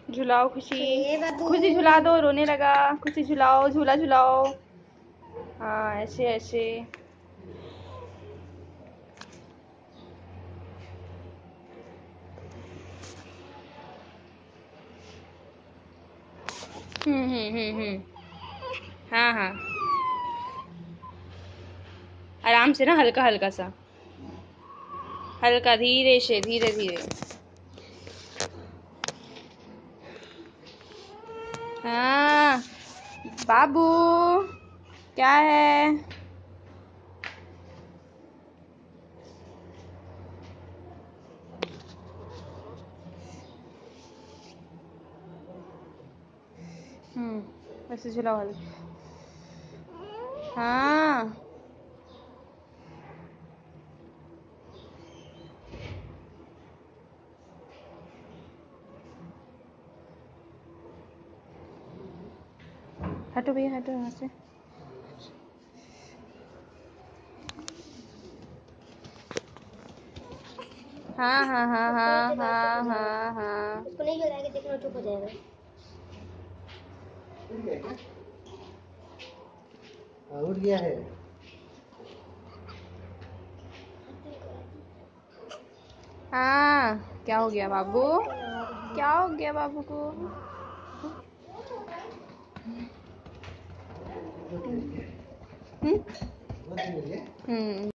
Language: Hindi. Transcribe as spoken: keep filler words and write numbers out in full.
झुलाओ खुशी। हे बाबू। खुशी झुला दो, रोने लगा। खुशी झुलाओ, झूला झुलाओ। हाँ ऐसे ऐसे। हम्म हम्म हम्म हम्म। हाँ हाँ, आराम से ना, हल्का हल्का सा, हल्का, धीरे से, धीरे धीरे। हाँ बाबू, क्या है? हम्म, वैसे झुलाओ हल्का। हाँ हटो भैया, हटो यहाँ से। हाँ हाँ हाँ हाँ हाँ हाँ हाँ। उसको नहीं खिलाएंगे, देखना चुप हो जाएगा। उठ गया है। हाँ, क्या हो गया बाबू? क्या हो गया बाबू को? हम्म हम्म।